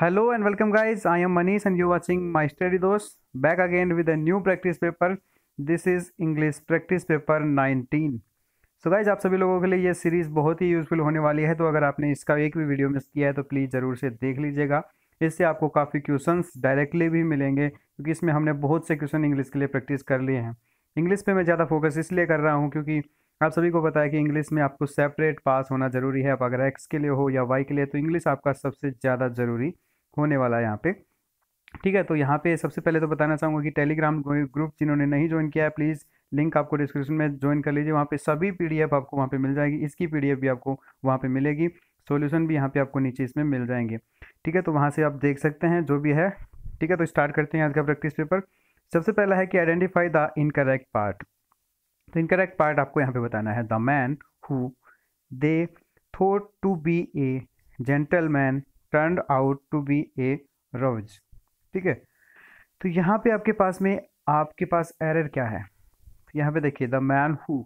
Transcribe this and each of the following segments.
Hello and welcome guys. I am Manish and you're watching my study dos. Back again with a new practice paper. This is English practice paper 19. So guys आप सभी लोगों के लिए ये series बहुत ही useful होने वाली है। तो अगर आपने इसका एक भी वीडियो मिस किया है तो प्लीज़ ज़रूर से देख लीजिएगा। इससे आपको काफ़ी क्वेश्चंस डायरेक्टली भी मिलेंगे क्योंकि इसमें हमने बहुत से क्वेश्चन इंग्लिश के लिए प्रैक्टिस कर लिए हैं। इंग्लिश पे मैं ज़्यादा फोकस इसलिए कर रहा हूँ क्योंकि आप सभी को पता है कि इंग्लिश में आपको सेपरेट पास होना ज़रूरी है। अब अगर एक्स के लिए हो या वाई के लिए तो इंग्लिश आपका सबसे ज़्यादा ज़रूरी होने वाला है यहाँ पे। ठीक है, तो यहाँ पे सबसे पहले तो बताना चाहूँगा कि टेलीग्राम ग्रुप जिन्होंने नहीं ज्वाइन किया है प्लीज़ लिंक आपको डिस्क्रिप्शन में ज्वाइन कर लीजिए। वहाँ पे सभी पीडीएफ आपको वहाँ पे मिल जाएगी। इसकी पीडीएफ भी आपको वहाँ पे मिलेगी, सॉल्यूशन भी यहाँ पे आपको नीचे इसमें मिल जाएंगे। ठीक है, तो वहाँ से आप देख सकते हैं जो भी है। ठीक है, तो स्टार्ट करते हैं आज का प्रैक्टिस पेपर। सबसे पहला है कि आइडेंटिफाई द इनकरेक्ट पार्ट। तो इनकरेक्ट पार्ट आपको यहाँ पे बताना है। The man who they thought to be a gentleman turned out to be a rogue. ठीक है, तो यहाँ पे आपके पास एरर क्या है। यहाँ पे देखिए द मैन हु,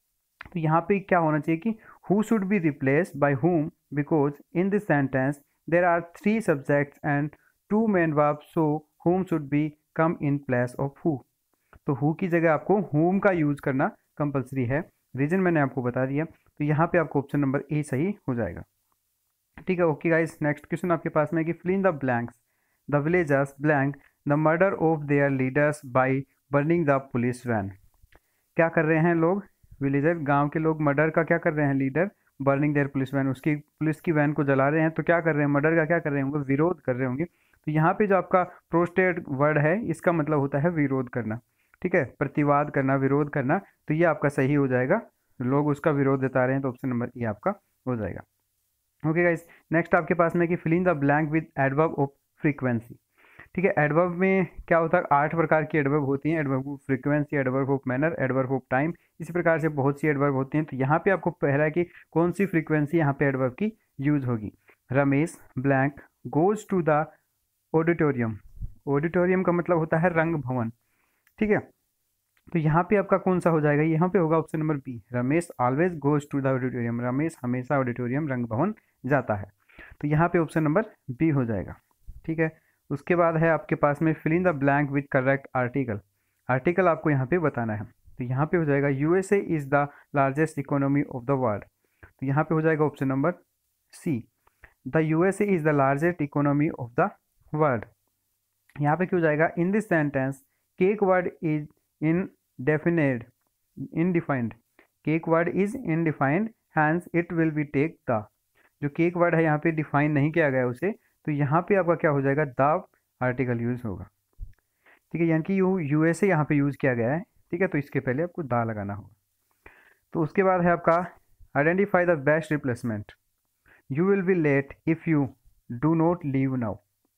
तो यहाँ पे क्या होना चाहिए कि who should be replaced by whom because in this sentence there are 3 subjects and 2 main verb, so whom should be come in place of who. तो हु की जगह आपको हुम का यूज करना कंपलसरी है। रीजन मैंने आपको बता दिया। तो यहाँ पे आपको ऑप्शन नंबर ए सही हो जाएगा। ठीक है, ओके गाइस, नेक्स्ट क्वेश्चन आपके पास में कि fill in the blanks the villagers blank the murder of their leaders by burning the police van. क्या कर रहे हैं लोग, विलेजर गांव के लोग मर्डर का क्या कर रहे हैं, leader burning their police van, उसकी पुलिस की वैन को जला रहे हैं। तो क्या कर रहे हैं, मर्डर का क्या कर रहे होंगे, विरोध कर रहे होंगे। तो यहाँ पे जो आपका प्रोस्टेट वर्ड है इसका मतलब होता है विरोध करना। ठीक है, प्रतिवाद करना, विरोध करना। तो ये आपका सही हो जाएगा, लोग उसका विरोध जता रहे हैं। तो ऑप्शन नंबर ए आपका हो जाएगा। ओके गाइस, नेक्स्ट आपके पास में कि fill in the blank with adverb of frequency. ठीक है, एडवर्ब में क्या होता है, 8 प्रकार की एडवर्ब होती हैं। Adverb of frequency, adverb of manner, adverb of time, इसी प्रकार से बहुत सी एडवर्ब होती हैं। तो यहाँ पे आपको पहला है कि कौन सी फ्रीक्वेंसी यहाँ पे एडवर्ब की यूज होगी। Ramesh blank goes to the auditorium. Auditorium का मतलब होता है रंग भवन। ठीक है, तो यहाँ पे आपका कौन सा हो जाएगा, यहाँ पे होगा option number B, Ramesh always goes to the auditorium. Ramesh हमेशा ऑडिटोरियम रंग भवन जाता है। तो यहाँ पे ऑप्शन नंबर बी हो जाएगा। ठीक है, उसके बाद है आपके पास में fill in the blank with correct article. Article आपको यहाँ पे बताना है। तो यहाँ पे हो जाएगा USA is the largest economy of the world. तो यहाँ पे हो जाएगा option number C, the USA is the largest economy of the world. यहाँ पे क्यों जाएगा, in this sentence cake word is indefinite indefined, cake word is indefined hence it will be take the. जो केक वर्ड है यहाँ पे define नहीं किया गया उसे, तो यहाँ पे आपका क्या हो जाएगा, द आर्टिकल यूज होगा। ठीक है, यानी कि यूएसए यहाँ पे यूज किया गया है। ठीक है, तो इसके पहले आपको द लगाना होगा। तो उसके बाद है आपका identify the best replacement. You will be late if you do not leave now.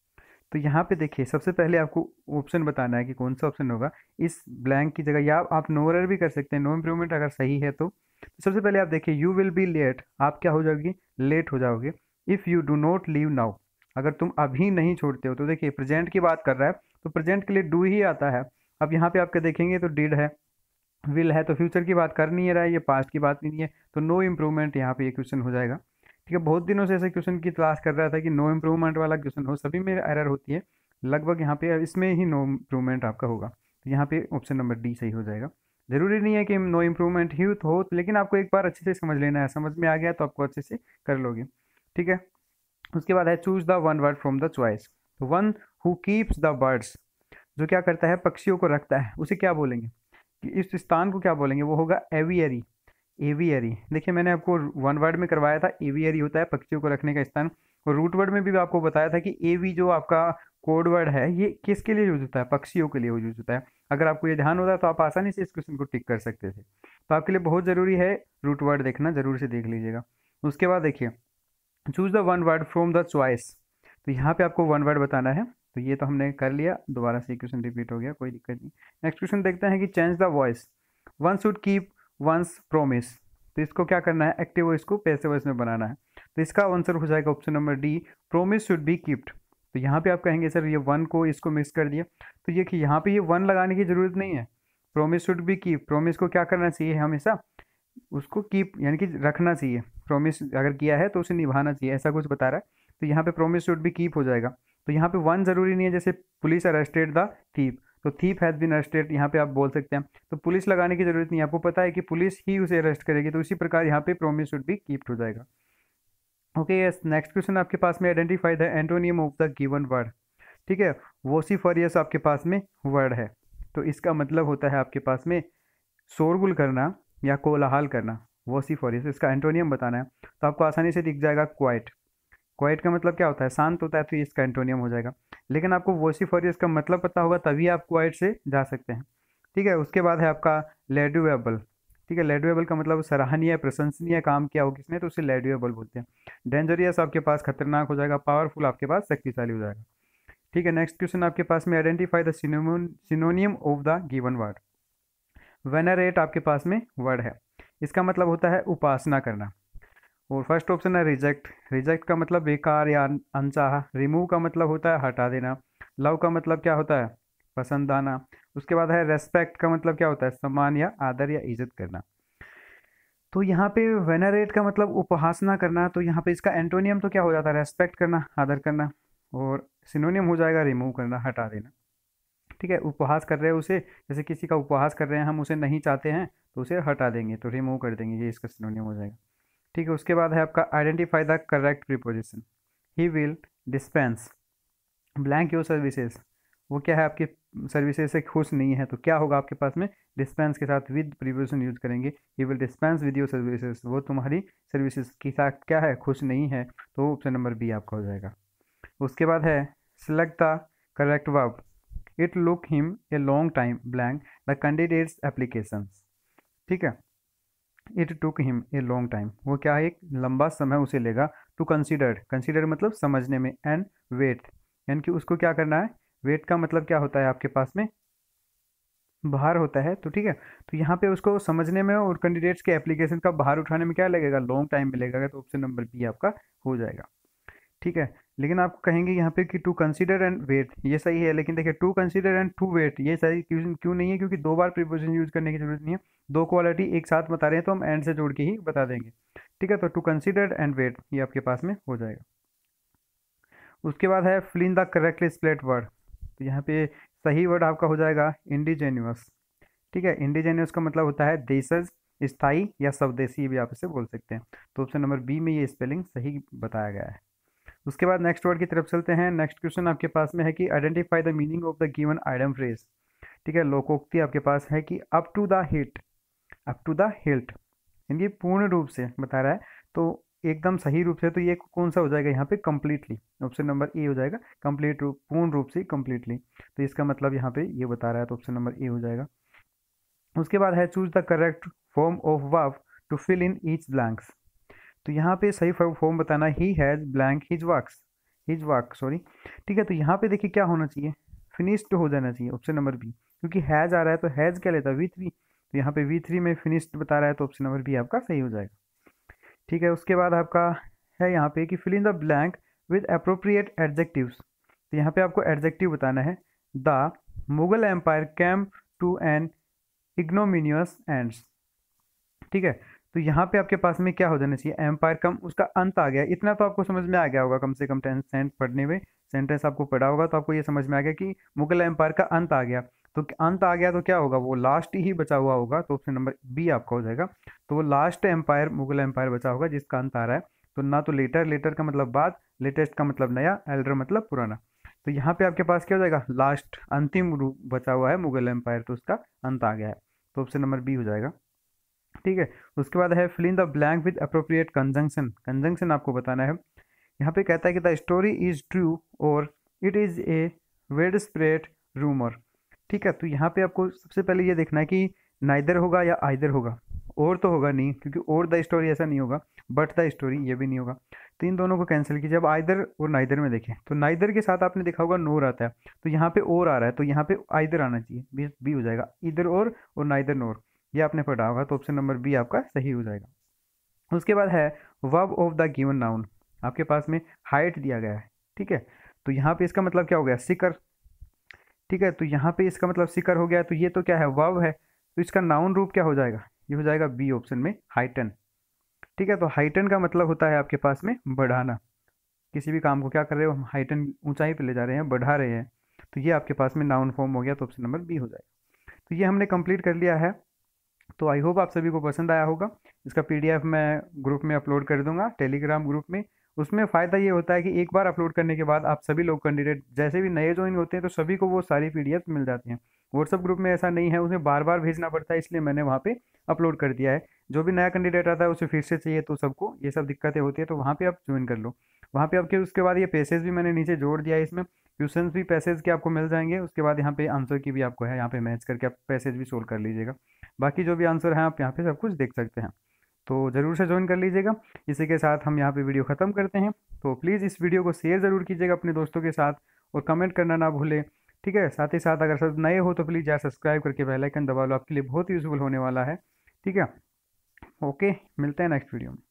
तो यहाँ पे देखिए सबसे पहले आपको ऑप्शन बताना है कि कौन सा ऑप्शन होगा इस ब्लैंक की जगह, या आप नो एरर भी कर सकते हैं, नो इम्प्रूवमेंट अगर सही है तो। सबसे पहले आप देखिए यू विल बी लेट, आप क्या हो जाओगे, लेट हो जाओगे। If you do not leave now, अगर तुम अभी नहीं छोड़ते हो। तो देखिए प्रेजेंट की बात कर रहा है तो प्रेजेंट के लिए डू ही आता है। अब यहाँ पे आपके देखेंगे तो डिड है, विल है, तो फ्यूचर की बात कर नहीं रहा है, ये पास्ट की बात नहीं है। तो नो इम्प्रूवमेंट यहाँ पे ये क्वेश्चन हो जाएगा। ठीक है, बहुत दिनों से ऐसे क्वेश्चन की तलाश कर रहा था कि नो इम्प्रूवमेंट वाला क्वेश्चन हो, सभी में एरर होती है लगभग। यहाँ पे इसमें ही नो इम्प्रूवमेंट आपका होगा। तो यहाँ पे ऑप्शन नंबर डी सही हो जाएगा। जरूरी नहीं है कि नो इम्प्रूवमेंट ही हो, लेकिन आपको एक बार अच्छे से समझ लेना है, समझ में आ गया तो आपको अच्छे से कर लोगे। ठीक है, उसके बाद है choose the one word from the choice. तो one who keeps the birds, जो क्या करता है, पक्षियों को रखता है, उसे क्या बोलेंगे, कि इस स्थान को क्या बोलेंगे, वो होगा एवियरी। एवियरी, देखिए मैंने आपको वन वर्ड में करवाया था, एवियरी होता है पक्षियों को रखने का स्थान। और रूट वर्ड में भी आपको बताया था कि एवी जो आपका कोड वर्ड है ये किसके लिए यूज होता है, पक्षियों के लिए यूज होता है। अगर आपको ये ध्यान होता है तो आप आसानी से इस क्वेश्चन को टिक कर सकते थे। तो आपके लिए बहुत ज़रूरी है रूट वर्ड देखना, जरूर से देख लीजिएगा। उसके बाद देखिए choose the one word from the choice. तो यहाँ पे आपको वन वर्ड बताना है। तो ये तो हमने कर लिया, दोबारा से क्वेश्चन रिपीट हो गया, कोई दिक्कत नहीं। नेक्स्ट क्वेश्चन देखते हैं कि change the voice. One should keep one's promise. तो इसको क्या करना है, एक्टिव वॉइस को पैसिव वॉइस में बनाना है। तो इसका आंसर हो जाएगा option number D, promise should be keeped. तो यहाँ पे आप कहेंगे सर ये वन को इसको मिक्स कर दिया, तो ये कि यहाँ पे ये वन लगाने की जरूरत नहीं है। Promise should be keep, promise को क्या करना चाहिए हमेशा, उसको कीप यानी कि रखना चाहिए। प्रॉमिस अगर किया है तो उसे निभाना चाहिए, ऐसा कुछ बता रहा है। तो यहाँ पे प्रोमिस शुड बी कीप हो जाएगा। तो यहाँ पे वन ज़रूरी नहीं है, जैसे पुलिस अरेस्टेड द थीप, तो थीप हैज़ बीन अरेस्टेड यहाँ पे आप बोल सकते हैं। तो पुलिस लगाने की जरूरत नहीं है, आपको पता है कि पुलिस ही उसे अरेस्ट करेगी, तो इसी प्रकार यहाँ पे प्रोमिस शुड बी कीप्ड हो जाएगा। ओके यस, नेक्स्ट क्वेश्चन आपके पास में, identify the antonym of the given word. ठीक है, वोसिफोरियस आपके पास में वर्ड है, तो इसका मतलब होता है आपके पास में शोरगुल करना या कोलाहल करना। वोसिफोरियस इसका एंटोनियम बताना है, तो आपको आसानी से दिख जाएगा क्वाइट। क्वाइट का मतलब क्या होता है, शांत होता है, तो ये इसका एंटोनियम हो जाएगा। लेकिन आपको वोसिफोरियस का मतलब पता होगा तभी आप क्वाइट से जा सकते हैं। ठीक है, उसके बाद है आपका लेड्यूएबल। ठीक है, लेड्यूएबल का मतलब सराहनीय प्रशंसनीय काम किया हो किसने, तो उसे लेड्यूएबल बोलते हैं। डेंजरियस आपके पास खतरनाक हो जाएगा, पावरफुल आपके पास शक्तिशाली हो जाएगा। ठीक है, नेक्स्ट क्वेश्चन आपके पास में, identify the synonym of the given word. Venerate आपके पास में वर्ड है, इसका मतलब होता है उपासना करना। और फर्स्ट ऑप्शन है रिजेक्ट। रिजेक्ट का मतलब बेकार या अनचाहा। रिमूव का मतलब होता है हटा देना। लव का मतलब क्या होता है, पसंद आना। उसके बाद है रेस्पेक्ट का मतलब क्या होता है, सम्मान या आदर या इज्जत करना। तो यहाँ पे वेनरेट का मतलब उपासना करना, तो यहाँ पे इसका एंटोनियम तो क्या हो जाता है, रेस्पेक्ट करना, आदर करना। और सिनोनियम हो जाएगा रिमूव करना, हटा देना। ठीक है, उपहास कर रहे हैं उसे, जैसे किसी का उपहास कर रहे हैं, हम उसे नहीं चाहते हैं तो उसे हटा देंगे, तो रिमूव कर देंगे, ये इसका सिनोनियम हो जाएगा। ठीक है, उसके बाद है आपका identify the correct preposition. He will dispense blank your services. वो क्या है, आपके सर्विसेज से खुश नहीं है, तो क्या होगा आपके पास में, डिस्पेंस के साथ विद प्रीपोजिशन यूज करेंगे। He will dispense with your services, वो तुम्हारी सर्विसेज के साथ क्या है, खुश नहीं है, तो ऑप्शन नंबर बी आपका हो जाएगा। उसके बाद है select the correct verb. It look him a long time blank the candidates applications. ठीक है, it took him a long time, वो क्या है, एक लंबा समय उसे लेगा। टू कंसिडर, कंसिडर मतलब समझने में। एंड वेट, यानी कि उसको क्या करना है, वेट का मतलब क्या होता है आपके पास में, बाहर होता है। तो ठीक है, तो यहाँ पे उसको समझने में और कैंडिडेट्स के एप्लीकेशन का बाहर उठाने में क्या लगेगा, लॉन्ग टाइम मिलेगा, तो ऑप्शन नंबर बी आपका हो जाएगा। ठीक है, लेकिन आप कहेंगे यहाँ पे कि टू कंसीडर एंड वेट, ये सही है, लेकिन देखिए to consider and to wait ये सही क्यों नहीं है, क्योंकि दो बार प्रीपोजिशन यूज करने की जरूरत नहीं है। दो क्वालिटी एक साथ बता रहे हैं तो हम एंड से जोड़ के ही बता देंगे। ठीक है, तो टू कंसीडर एंड वेट ये आपके पास में हो जाएगा। उसके बाद है fill in the correctly split word. तो यहाँ पे सही वर्ड आपका हो जाएगा इंडिजेन्युअस। ठीक है, इंडिजेन्युअस का मतलब होता है देशज, स्थायी या स्वदेशी भी आप इसे बोल सकते हैं। तो ऑप्शन नंबर बी में ये स्पेलिंग सही बताया गया है। उसके बाद नेक्स्ट वर्ड की तरफ चलते हैं। नेक्स्ट क्वेश्चन आपके पास में है कि identify the meaning of the given idiom phrase. ठीक है, लोकोक्ति आपके पास है कि up to the hit, up to the hilt, यानी पूर्ण रूप से बता रहा है, तो एकदम सही रूप से, तो ये कौन सा हो जाएगा यहाँ पे, कंप्लीटली। ऑप्शन नंबर ए हो जाएगा, कंप्लीट रूप, पूर्ण रूप से, कंप्लीटली। तो इसका मतलब यहाँ पे ये बता रहा है, तो ऑप्शन नंबर ए हो जाएगा। उसके बाद है choose the correct form of verb to fill in each blanks. तो यहाँ पे सही फॉर्म बताना, he has blank his works, his work sorry. ठीक है, तो यहाँ पे देखिए क्या होना चाहिए, फिनिश्ड हो जाना चाहिए, ऑप्शन नंबर बी। क्योंकि हैज़ आ रहा है तो हैज़ क्या लेता है, V3, तो यहाँ पे V3 में फिनिश्ड बता रहा है, तो ऑप्शन नंबर बी आपका सही हो जाएगा। ठीक है, उसके बाद आपका है यहाँ पे कि fill in the blank with appropriate adjectives. तो यहाँ पे आपको एडजेक्टिव बताना है। The Mughal empire came to an ignominious ends. ठीक है, तो यहाँ पे आपके पास में क्या हो जाना चाहिए, एम्पायर कम, उसका अंत आ गया। इतना तो आपको समझ में आ गया होगा, कम से कम टेंस पढ़ने में, सेंटेंस आपको पढ़ा होगा तो आपको ये समझ में आ गया कि मुगल एम्पायर का अंत आ गया। तो अंत आ गया तो क्या होगा, वो लास्ट ही बचा हुआ होगा, तो ऑप्शन नंबर बी आपका हो जाएगा। तो वो लास्ट एम्पायर, मुगल एम्पायर बचा होगा जिसका अंत आ रहा है। तो ना तो लेटर, लेटर का मतलब बाद, लेटेस्ट का मतलब नया, एल्डर मतलब पुराना। तो यहाँ पे आपके पास क्या हो जाएगा, लास्ट अंतिम रूप बचा हुआ है मुगल एम्पायर, तो उसका अंत आ गया है, तो ऑप्शन नंबर बी हो जाएगा। ठीक है, उसके बाद है fill in the blank with appropriate conjunction. Conjunction आपको बताना है। यहाँ पे कहता है कि द स्टोरी इज ट्रू और it is a widespread rumour. ठीक है, तो यहाँ पे आपको सबसे पहले ये देखना है कि नाइदर होगा या आइदर होगा, और तो होगा नहीं, क्योंकि और द स्टोरी ऐसा नहीं होगा, बट द स्टोरी ये भी नहीं होगा। तो इन दोनों को कैंसिल कीजिए। अब आइदर और नाइदर में देखें तो नाइदर के साथ आपने देखा होगा नोर आता है, तो यहाँ पे और आ रहा है, तो यहाँ पे आइदर आना चाहिए, बी हो जाएगा, इधर और नाइदर नोर, ये आपने पढ़ा होगा, तो ऑप्शन नंबर बी आपका सही हो जाएगा। उसके बाद है verb of the given noun. आपके पास में हाइट दिया गया है। ठीक है, तो यहाँ पे इसका मतलब क्या हो गया, सिकर। ठीक है, तो यहाँ पे इसका मतलब सिकर हो गया, तो ये तो क्या है, वर्ब है, तो इसका नाउन रूप क्या हो जाएगा, ये हो जाएगा बी ऑप्शन में, हाइटन। ठीक है, तो हाइटन का मतलब होता है आपके पास में बढ़ाना। किसी भी काम को क्या कर रहे हो, हम हाइटन ऊंचाई पे ले जा रहे हैं, बढ़ा रहे हैं, तो ये आपके पास में नाउन फॉर्म हो गया, तो ऑप्शन नंबर बी हो जाएगा। तो ये हमने कंप्लीट कर लिया है। तो आई होप आप सभी को पसंद आया होगा। इसका पीडीएफ मैं ग्रुप में अपलोड कर दूंगा, टेलीग्राम ग्रुप में। उसमें फ़ायदा ये होता है कि एक बार अपलोड करने के बाद आप सभी लोग कैंडिडेट जैसे भी नए ज्वाइन होते हैं तो सभी को वो सारी पीडीएफ मिल जाती हैं। व्हाट्सअप ग्रुप में ऐसा नहीं है, उसे बार बार भेजना पड़ता है, इसलिए मैंने वहाँ पे अपलोड कर दिया है। जो भी नया कैंडिडेट आता है उसे फिर से चाहिए तो सबको ये सब दिक्कतें होती है, तो वहाँ पे आप ज्वाइन कर लो। वहाँ पे आपके उसके बाद ये पैसेज भी मैंने नीचे जोड़ दिया है, इसमें क्वेश्चंस भी पैसेज के आपको मिल जाएंगे। उसके बाद यहाँ पे आंसर की भी आपको है, यहाँ पे मैच करके आप पैसेज भी सोल्व कर लीजिएगा। बाकी जो भी आंसर हैं आप यहाँ पे सब कुछ देख सकते हैं। तो ज़रूर से ज्वाइन कर लीजिएगा। इसी के साथ हम यहाँ पे वीडियो ख़त्म करते हैं। तो प्लीज़ इस वीडियो को शेयर ज़रूर कीजिएगा अपने दोस्तों के साथ, और कमेंट करना ना भूलें। ठीक है, साथ ही साथ अगर सब नए हो तो प्लीज़ यार सब्सक्राइब करके बेल आइकन दबा लो, आपके लिए बहुत यूज़फुल होने वाला है। ठीक है, ओके, मिलते हैं नेक्स्ट वीडियो में।